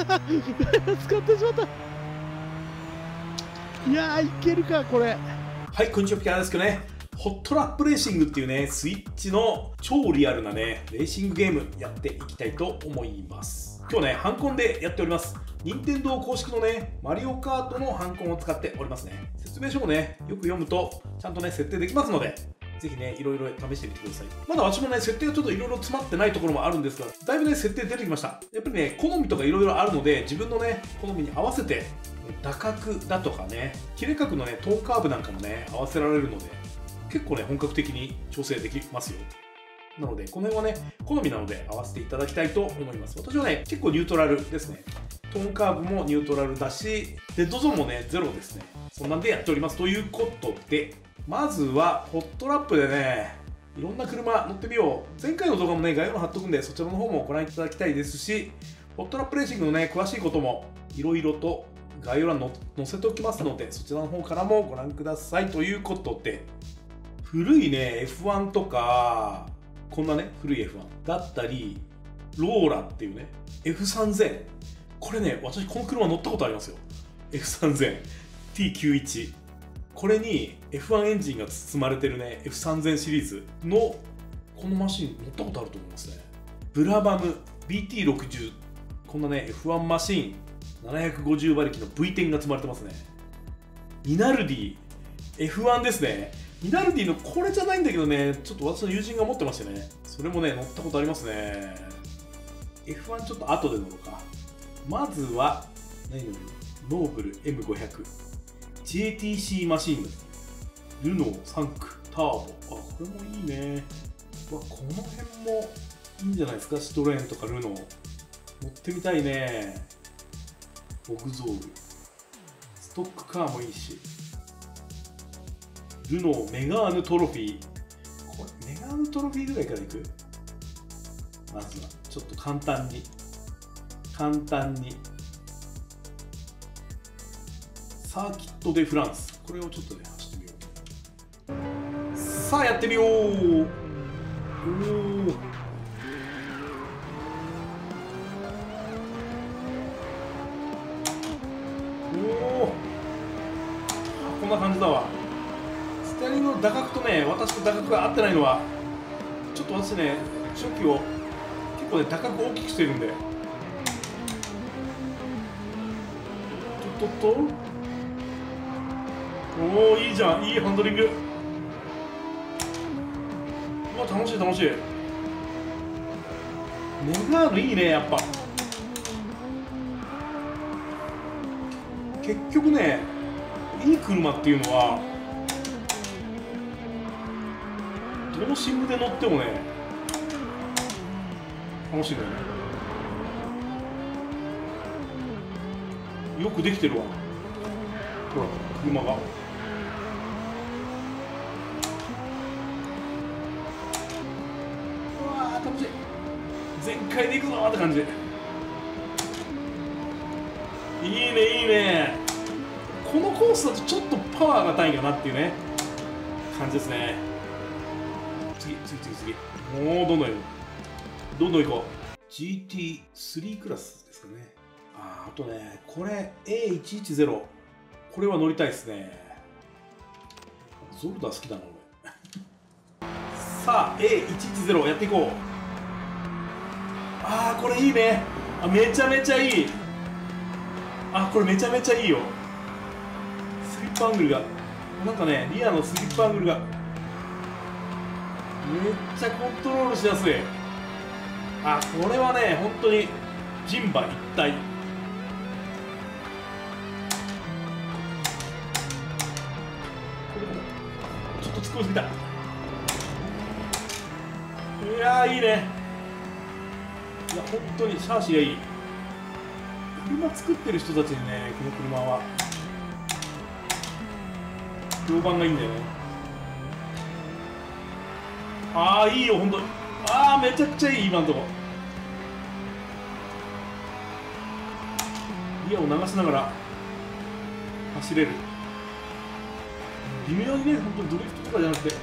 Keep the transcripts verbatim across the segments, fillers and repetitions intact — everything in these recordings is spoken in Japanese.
使ってしまった。いやー、いけるかこれ。 はい、こんにちは、ピカですけどね、ホットラップレーシングっていうね、スイッチの超リアルなね、レーシングゲームやっていきたいと思います。今日ね、ハンコンでやっております。任天堂公式のね、マリオカートのハンコンを使っておりますね。説明書もね、よく読むと、ちゃんとね、設定できますので、ぜひね、いろいろ試してみてください。まだ私もね、設定がちょっといろいろ詰まってないところもあるんですが、だいぶね、設定出てきました。やっぱりね、好みとかいろいろあるので、自分のね、好みに合わせて、打角だとかね、切れ角のね、トーンカーブなんかもね、合わせられるので、結構ね、本格的に調整できますよ。なので、この辺はね、好みなので合わせていただきたいと思います。私はね、結構ニュートラルですね。トーンカーブもニュートラルだし、デッドゾーンもね、ゼロですね。そんなんでやっております。ということで、まずは、ホットラップでね、いろんな車乗ってみよう。前回の動画もね、概要欄貼っとくんで、そちらの方もご覧いただきたいですし、ホットラップレーシングのね、詳しいことも、いろいろと概要欄に載せておきますので、そちらの方からもご覧ください。ということで、古いね、エフワン とか、こんなね、古い エフワン だったり、ローラっていうね、エフさんぜん。これね、私この車乗ったことありますよ。エフさんぜん、ティーきゅうじゅういち。これに エフワン エンジンが包まれてるね、エフさんぜん シリーズのこのマシン乗ったことあると思いますね。ブラバム ビーティーろくじゅう。こんなね、エフワン マシン、ななひゃくごじゅうばりきの ブイテン が積まれてますね。ミナルディ エフワン ですね。ミナルディのこれじゃないんだけどね、ちょっと私の友人が持ってましてね、それもね、乗ったことありますね。エフワン ちょっと後で乗ろうか。まずは、何乗る？ノーブル エムごひゃく。ジェーティーシー マシン、ルノーさん区ターボ。あ、これもいいね。わ、この辺もいいんじゃないですか。シトレーンとかルノー。乗ってみたいね。ボグゾール。ストックカーもいいし。ルノーメガーヌトロフィー。これ、メガーヌトロフィーぐらいからいく？まずは、ちょっと簡単に。簡単に。サーキット・デ・フランス。これをちょっとね、走ってみよう。さあ、やってみよう。おー。おお。こんな感じだわ。ステアリングの打角とね、私と打角が合ってないのは、ちょっと私ね、初期を結構ね、打角を大きくしてるんで。とっとっと。おお、いいじゃん、いいハンドリング。うわ、楽しい楽しい。メガーヌいいね、やっぱ。結局ね、いい車っていうのはどのシムで乗ってもね、楽しいんだよね。よくできてるわ、ほら、車が。楽しい。全開でいくぞーって感じ。いいね、いいね。このコースだとちょっとパワーが高いかなっていうね感じですね。次次次次。もうどんどんいこう、どんどんいこう。 ジーティースリー クラスですかね。あー、あとね、これ エーいちいちゼロ、 これは乗りたいですね。ゾルダー好きだな俺。さあ エーいちいちゼロ やっていこう。あー、これいいね。あ、めちゃめちゃいい。あ、これめちゃめちゃいいよ。スリップアングルがなんかね、リアのスリップアングルがめっちゃコントロールしやすい。あ、これはね、本当に人馬一体。ちょっと突っ込みすぎた。いやー、いいね。いや、本当にシャーシがいい。車作ってる人たちにね、この車は評判がいいんだよね。ああ、いいよ、本当に。ああ、めちゃくちゃいい、今のとこ。ギアを流しながら走れる。微妙にね、本当にドリフトとかじゃなくて。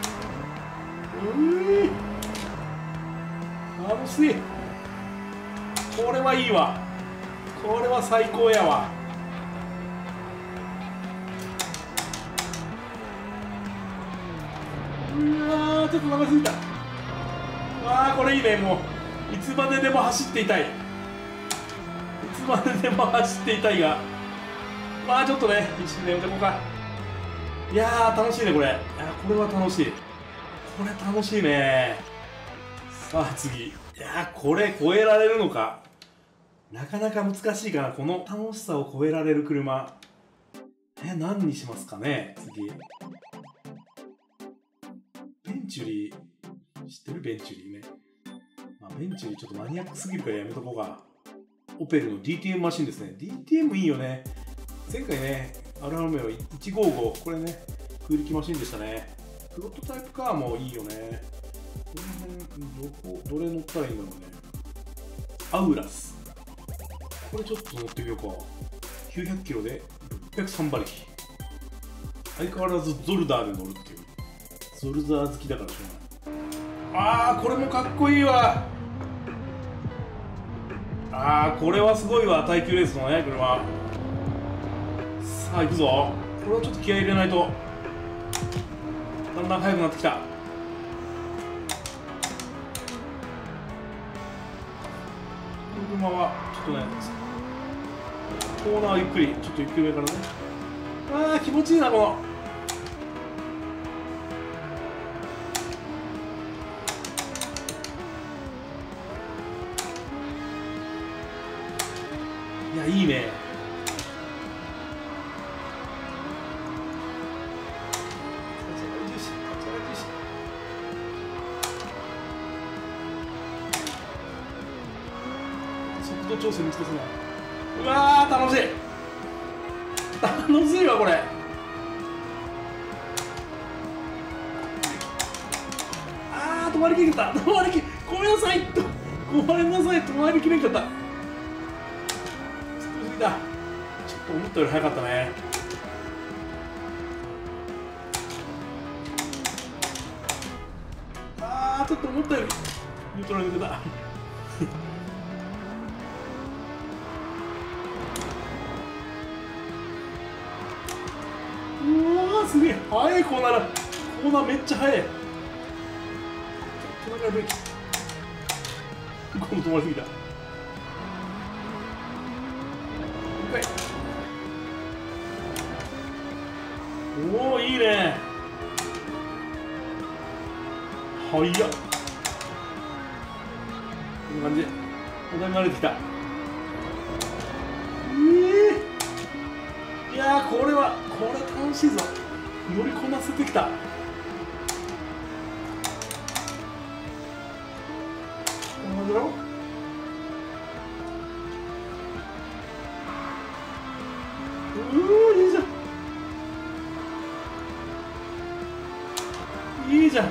うー、楽しい。 これはいいわ。これは最高やわ。うわー、ちょっと長すぎた。わー、これいいね。もういつまででも走っていたい。いつまででも走っていたいが、まあちょっとね、一瞬でやめてこうか。いやー、楽しいねこれ。いや、これは楽しい。これ楽しいね。さあ次。いやー、これ超えられるのか。なかなか難しいかな。この楽しさを超えられる車。え、何にしますかね次。ベンチュリー。知ってるベンチュリーね。まあ、ベンチュリーちょっとマニアックすぎるからやめとこうか。オペルの ディーティーエム マシンですね。ディーティーエム いいよね。前回ね、アルファロメオいちごーご、これね、空力マシンでしたね。プロトタイプカーもいいよね。この辺、どこ、どれ乗ったらいいんだろうね。アウラス。これちょっと乗ってみようか。きゅうひゃくキロでろっぴゃくさん馬力。相変わらずゾルダーで乗るっていう。ゾルダー好きだからしょうがない。あー、これもかっこいいわ。あー、これはすごいわ。耐久レースのね、車。さあ、行くぞ。これはちょっと気合い入れないと。だんだん速くなってきた。この車は、ちょっとね、コーナーゆっくり、ちょっとゆっくり上からね。あー、気持ちいいな、この。いや、いいね。速度調整難しいな。うわー、楽しい。楽しいわ、これ。あー、止まりきれた。止まりき、ごめんなさい。ごめんなさい、止まりきれんかった。だちょっと思ったより早かったね。あー、ちょっと思ったよりニュートラル抜けた。うわー、すげえ速い。コーナーだ。コーナーめっちゃ速い。ちょっとだからブレーキ。この止まりすぎた。おお、いいね。速っ。こんな感じでお題が慣れてきた。えー、いやー、これはこれ楽しいぞ。乗りこなせてきた。こんな感じだろ。うー、いいじゃん。いいじゃん。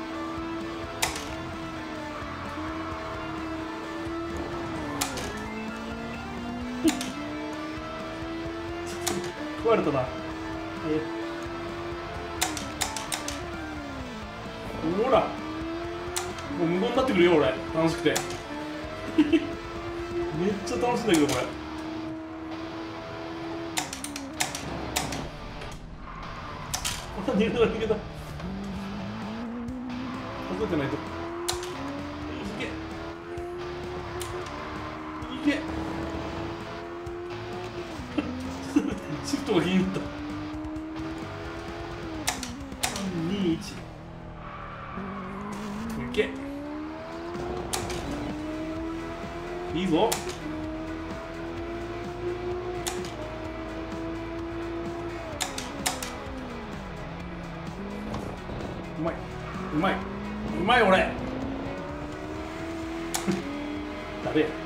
壊れたな。えほら、もう無言になってくるよ俺。楽しくて。めっちゃ楽しいんだけどこれ。こんな逃げた逃げた。数えてないと。いけいけ。シフトが気に入った。さんにいち。いけ。いいぞ。うまいうまいうまい俺。誰や。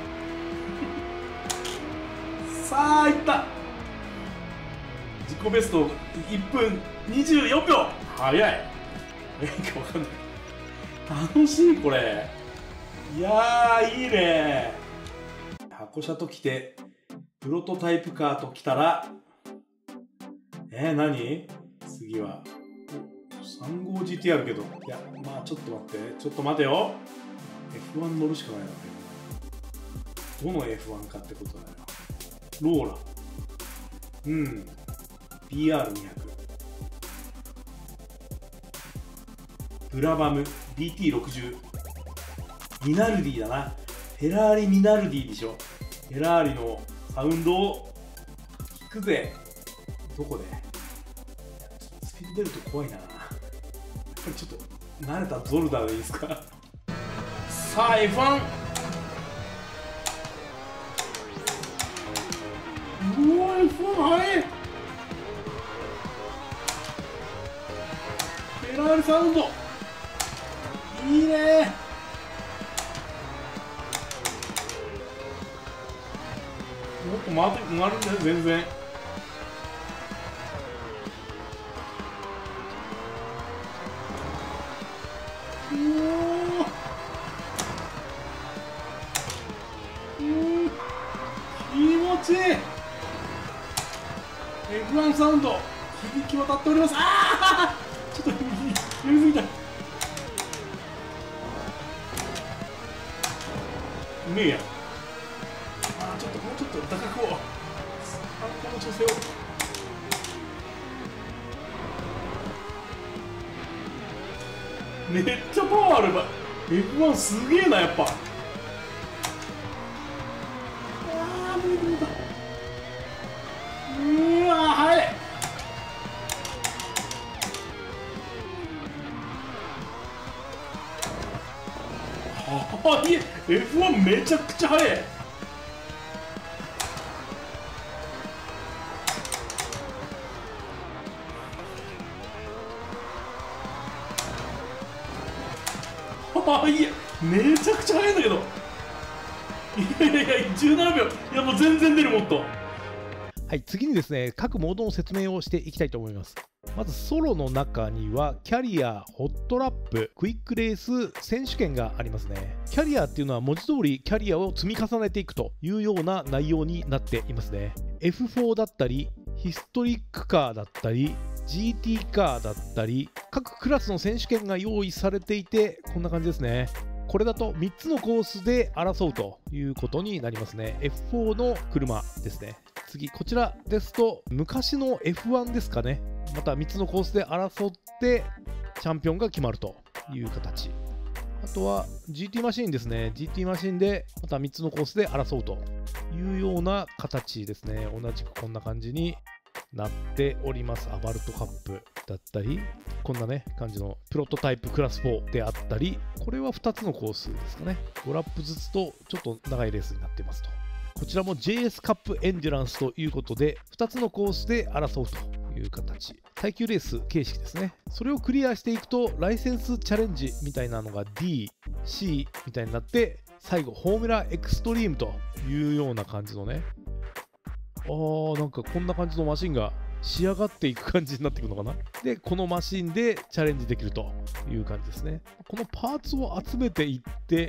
さあいった。自己ベストいっぷんにじゅうよんびょう。早い。何かわかんない。楽しいこれ。いやー、いいね。箱車ときてプロトタイプカーときたら、えー、何次は さんごうジーティー あるけど、いや、まあちょっと待って、ちょっと待てよ。エフワン 乗るしかないな。 どの エフワン かってことだよ。ローラ、うん、ビーアールにひゃく、ブラバム ビーティーろくじゅう、ミナルディだな。フェラーリミナルディでしょ。フェラーリのサウンドを聞くぜ。どこで？スピード出ると怖いな。やっぱりちょっと慣れたゾルダーでいいですか。さあ エフワン、 うわ エフワン 速い。フェラーリサウンドいいね。もっと回って回るんだよ全然。うおー、気持ちいい。 エフワン サウンド響き渡っております。ああちょっと緩すぎた。うめえや。あーちょっともうちょっと高くをこの調整を。めっちゃパワーあるわ。 エフワン すげえなやっぱ。ああ無理無理だ。うわはい。はい、エフワン めちゃくちゃ速い。はい、めちゃくちゃ速いんだけど。いやいやいやじゅうななびょう。いやもう全然出るもっと。 はい、次にですね、各モードの説明をしていきたいと思います。まずソロの中にはキャリア、ホットラップ、クイックレース、選手権がありますね。キャリアっていうのは文字通りキャリアを積み重ねていくというような内容になっていますね。エフフォー だったり、ヒストリックカーだったり、ジーティー カーだったり、各クラスの選手権が用意されていて、こんな感じですね。これだとみっつのコースで争うということになりますね。エフフォー の車ですね。次、こちらですと、昔の エフワン ですかね。またみっつのコースで争ってチャンピオンが決まるという形。あとは ジーティー マシンですね。ジーティー マシンでまたみっつのコースで争うというような形ですね。同じくこんな感じになっております。アバルトカップだったり、こんなね感じのプロトタイプクラスフォーであったり、これはふたつのコースですかね。ごラップずつとちょっと長いレースになっていますと。こちらも ジェイエス カップエンデュランスということで、ふたつのコースで争うという形。耐久レース形式ですね。それをクリアしていくと、ライセンスチャレンジみたいなのが ディー、シー みたいになって、最後、フォーミュラエクストリームというような感じのね。あー、なんかこんな感じのマシンが仕上がっていく感じになっていくのかな。で、このマシンでチャレンジできるという感じですね。このパーツを集めていって、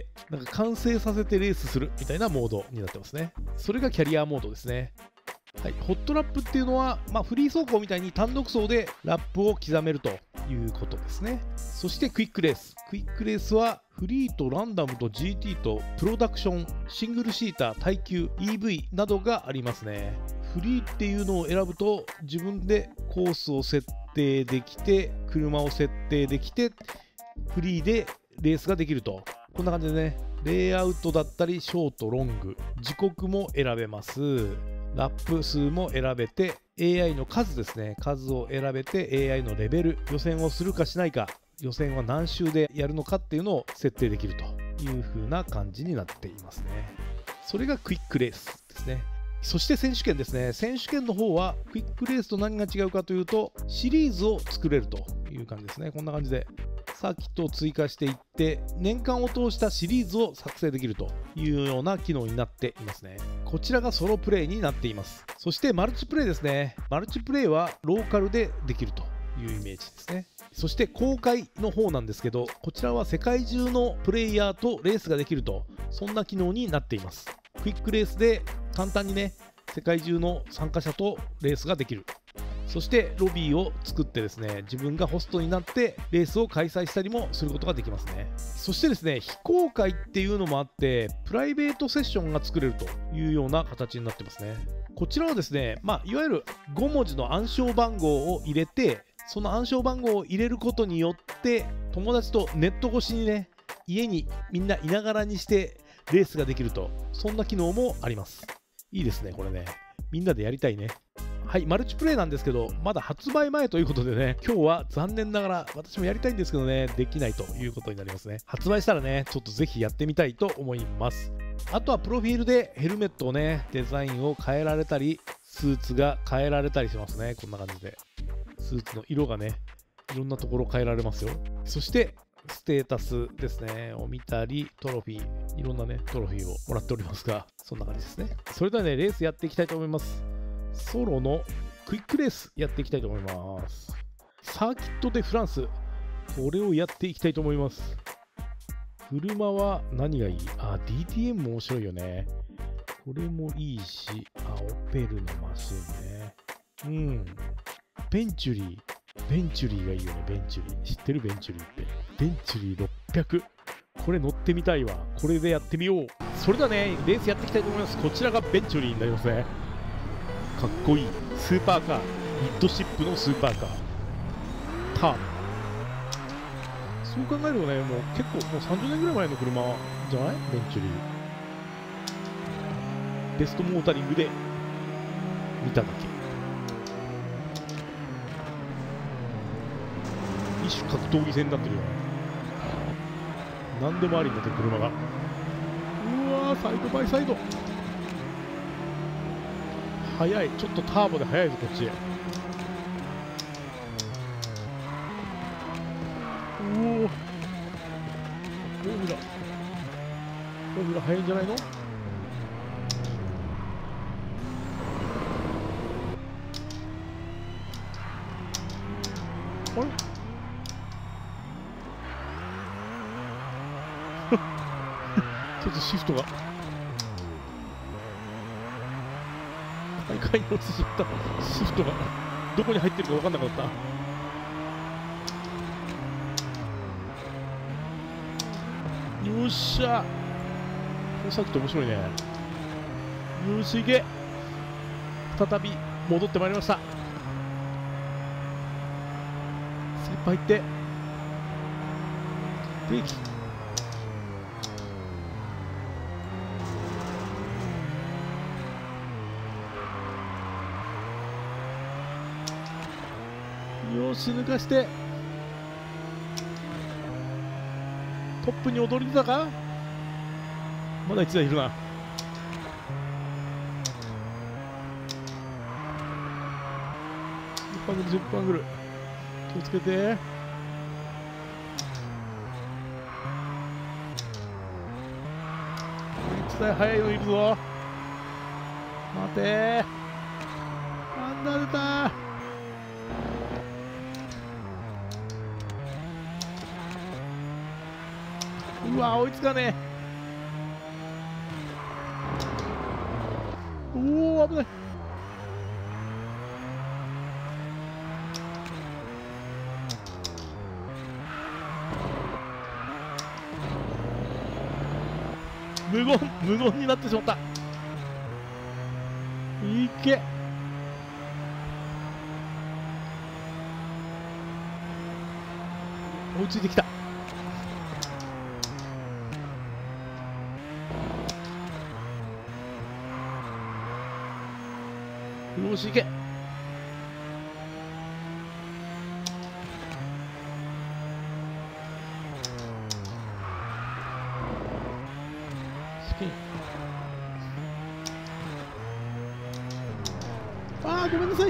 なんか完成させてレースするみたいなモードになってますね。それがキャリアモードですね。はい、ホットラップっていうのは、まあ、フリー走行みたいに単独走でラップを刻めるということですね。そしてクイックレース。クイックレースはフリーとランダムと ジーティー とプロダクション、シングルシーター、耐久、イーブイ などがありますね。フリーっていうのを選ぶと自分でコースを設定できて、車を設定できて、フリーでレースができると。こんな感じでね、レイアウトだったり、ショート、ロング、時刻も選べます。ラップ数も選べて、エーアイ の数ですね、数を選べて エーアイ のレベル、予選をするかしないか、予選は何周でやるのかっていうのを設定できるという風な感じになっていますね。それがクイックレースですね。そして選手権ですね。選手権の方はクイックレースと何が違うかというと、シリーズを作れるという感じですね。こんな感じでサーキットを追加していって、年間を通したシリーズを作成できるというような機能になっていますね。こちらがソロプレイになっています。そしてマルチプレイですね。マルチプレイはローカルでできるというイメージですね。そして公開の方なんですけど、こちらは世界中のプレイヤーとレースができると、そんな機能になっています。クイックレースで簡単にね、世界中の参加者とレースができる。 そしてロビーを作ってですね、自分がホストになってレースを開催したりもすることができますね。そしてですね、非公開っていうのもあって、プライベートセッションが作れるというような形になってますね。こちらはですね、まあ、いわゆるごもじの暗証番号を入れて、その暗証番号を入れることによって友達とネット越しにね、家にみんないながらにしてレースができると、そんな機能もあります。いいですね、これね。みんなでやりたいね。はい、マルチプレイなんですけど、まだ発売前ということでね、今日は残念ながら私もやりたいんですけどね、できないということになりますね。発売したらね、ちょっとぜひやってみたいと思います。あとはプロフィールでヘルメットをね、デザインを変えられたり、スーツが変えられたりしますね。こんな感じで。スーツの色がね、いろんなところ変えられますよ。そして、ステータスですね、を見たり、トロフィー、いろんなね、トロフィーをもらっておりますが、そんな感じですね。それではね、レースやっていきたいと思います。ソロのクイックレースやっていきたいと思います。サーキット・デ・フランス、これをやっていきたいと思います。車は何がいい？あ、ディーティーエム も面白いよね。これもいいし、あ、オペルのマシンね。うん。ベンチュリー。ベンチュリーがいいよね、ベンチュリー。知ってるベンチュリーって。ベンチュリーろっぴゃく。これ乗ってみたいわ。これでやってみよう。それではね、レースやっていきたいと思います。こちらがベンチュリーになりますね。かっこいい。スーパーカー。ミッドシップのスーパーカー。ターボ。そう考えるとね、もう結構、もうさんじゅうねんぐらい前の車じゃない？ベンチュリー。ベストモータリングで見ただけ。一種格闘技戦になってるよね。何でもありになってる車が。うわー、サイドバイサイド。速い。ちょっとターボで速いぞ、こっちへ。おお。フォーミュラ。フォーミュラ速いんじゃないの？あれちょっとシフトが大会に落ちちゃった。シフトがどこに入ってるか分かんなかった。よっしゃ、さっきと面白いね。よし、いけ。再び戻ってまいりました。スリップ入ってブレーキ。よし、抜かしてトップに躍り出たか。まだいちだいいるな。じゅっパングルじゅっパングル気をつけて。いちだい速いのいるぞ。待てー、アンダー出たー。うわ、追いつかねえ。おお、危ない。無言無言になってしまった。いけ。追いついてきた。よし、いけ。スピン。ああ、ごめんなさい。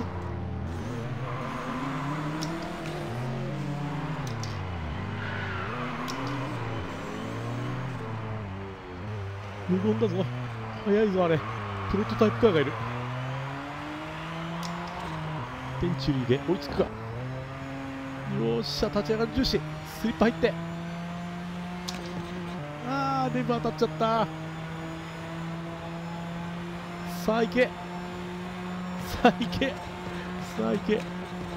無言だぞ。速いぞ、あれ。プロトタイプカーがいる。ベンチュリーで追いつくか。よっしゃ、立ち上がり重視。スリップ入って。あー、レバー当たっちゃった。さあ、いけ。さあ、いけ。 さあ行け。ウ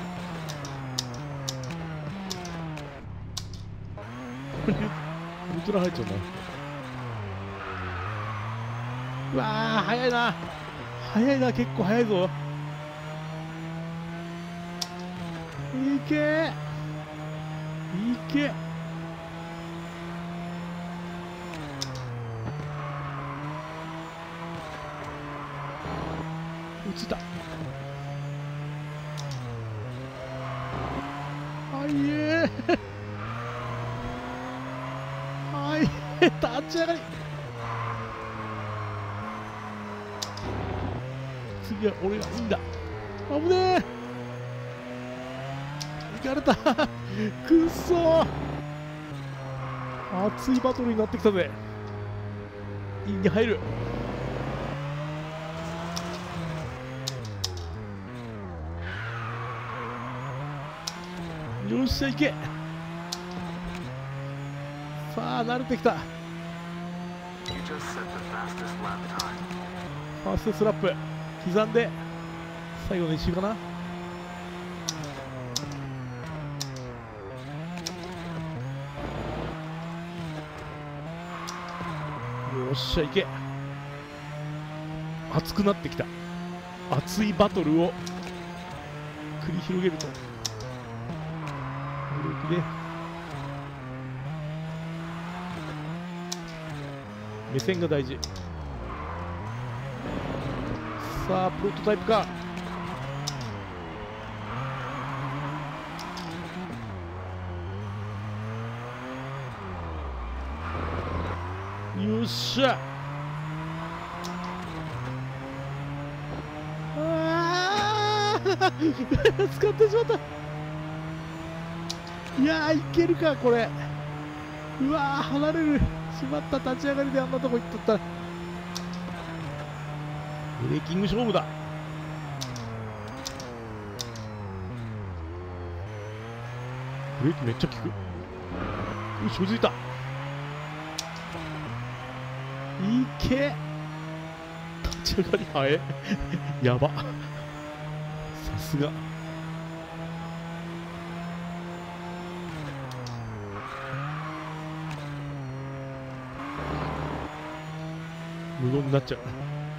ルトラ入っちゃうな。うわー速いな、速いな、結構速いぞ。いけいけ。落ちた。はいえーはい立ち上がり。次は俺がいいんだ。危ねえ、いかれたくっそー、熱いバトルになってきたぜ。インに入る。よっしゃ行け。さあ慣れてきた。ファーストスラップ刻んで最後の一周かな。よっしゃいけ。熱くなってきた。熱いバトルを繰り広げるとグループで目線が大事。さあプロトタイプか。よっしゃ。あー使ってしまった。いやーいけるかこれ。うわー離れる。しまった、立ち上がりであんなとこ行っとった。ブレーキング勝負だ。ブレーキめっちゃ効く。よし追いついた。いけ。立ち上がり早えやばさすが。無言になっちゃう。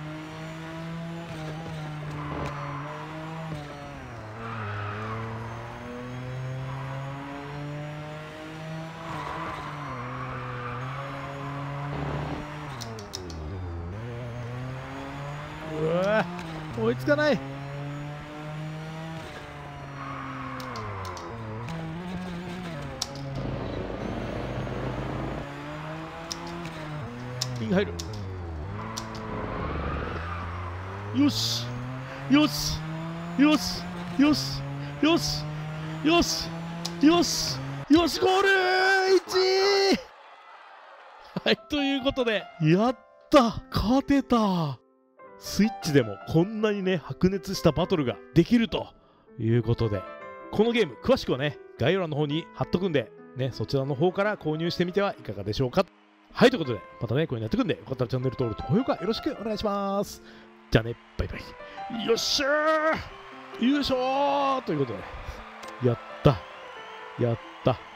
うわ追いつかない。イン入る。よしよしよしよしよしよしよしよしゴールいちいはいということでやった勝てた。スイッチでもこんなにね白熱したバトルができるということで、このゲーム詳しくはね概要欄の方に貼っとくんでね、そちらの方から購入してみてはいかがでしょうか。はいということでまたねこういうのやってくんで、よかったらチャンネル登録と高評価よろしくお願いします。じゃあねバイバイ。よっしゃー優勝ということでやったやった